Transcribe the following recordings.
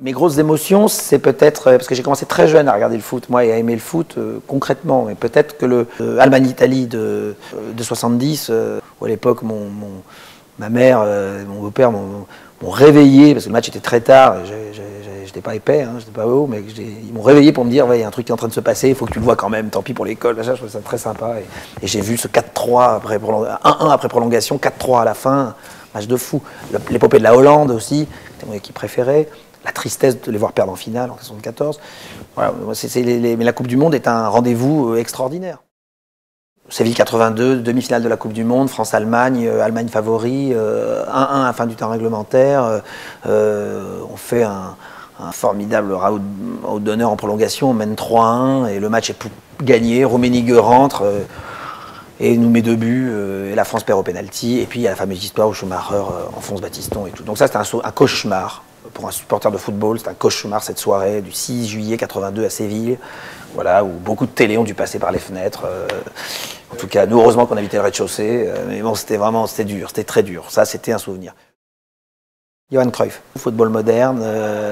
Mes grosses émotions, c'est peut-être, parce que j'ai commencé très jeune à regarder le foot, moi, et à aimer le foot concrètement. Et peut-être que le Allemagne-Italie de 70, où à l'époque, ma mère, mon beau-père m'ont réveillé, parce que le match était très tard, j'étais pas épais, hein, j'étais pas haut, mais ils m'ont réveillé pour me dire, ouais, il y a un truc qui est en train de se passer, il faut que tu le vois quand même, tant pis pour l'école, je trouvais ça très sympa. Et j'ai vu ce 4-3, 1-1 après prolongation, 4-3 à la fin, match de fou. L'épopée de la Hollande aussi, c'était mon équipe préférée. La tristesse de les voir perdre en finale en 1974. Voilà, mais la Coupe du Monde est un rendez-vous extraordinaire. Séville 82, demi-finale de la Coupe du Monde, France-Allemagne, Allemagne favori, 1-1 à la fin du temps réglementaire. On fait un formidable raout d'honneur en prolongation, on mène 3-1 et le match est gagné. Rummenigge rentre et nous met 2 buts et la France perd au pénalty. Et puis il y a la fameuse histoire où Schumacher enfonce Battiston et tout. Donc ça c'était un cauchemar. Pour un supporter de football, c'est un cauchemar cette soirée du 6 juillet 82 à Séville, voilà, où beaucoup de télé ont dû passer par les fenêtres. En tout cas, nous, heureusement qu'on habitait le rez-de-chaussée, mais bon, c'était dur, c'était très dur. Ça, c'était un souvenir. Johan Cruyff, football moderne,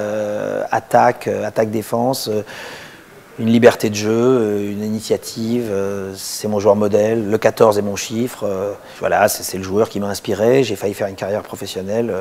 attaque-défense, une liberté de jeu, une initiative, c'est mon joueur modèle, le 14 est mon chiffre, voilà, c'est le joueur qui m'a inspiré, j'ai failli faire une carrière professionnelle.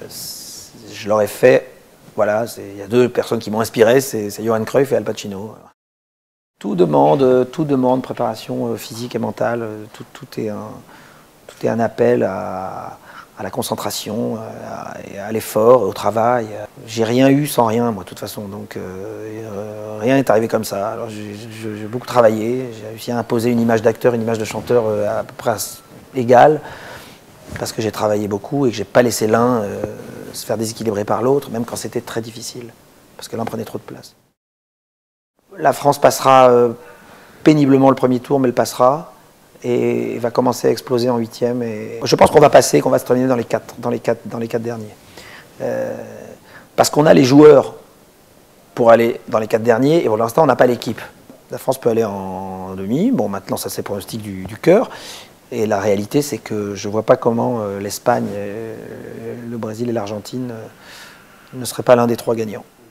Je l'aurais fait, voilà, il y a 2 personnes qui m'ont inspiré, c'est Johan Cruyff et Al Pacino. Tout demande préparation physique et mentale, tout est un appel à la concentration, à l'effort, au travail. J'ai rien eu sans rien, moi, de toute façon, donc rien n'est arrivé comme ça. Alors j'ai beaucoup travaillé, j'ai réussi à imposer une image d'acteur, une image de chanteur à peu près égale, parce que j'ai travaillé beaucoup et que j'ai pas laissé l'un se faire déséquilibrer par l'autre, même quand c'était très difficile, parce que l'un prenait trop de place. La France passera péniblement le premier tour, mais elle passera, et va commencer à exploser en 8e. Et je pense qu'on va passer, qu'on va se terminer dans les 4 derniers. Parce qu'on a les joueurs pour aller dans les 4 derniers, et pour l'instant, on n'a pas l'équipe. La France peut aller en demi, bon, maintenant, ça c'est pronostic du cœur. Et la réalité, c'est que je ne vois pas comment l'Espagne, le Brésil et l'Argentine ne seraient pas l'un des 3 gagnants.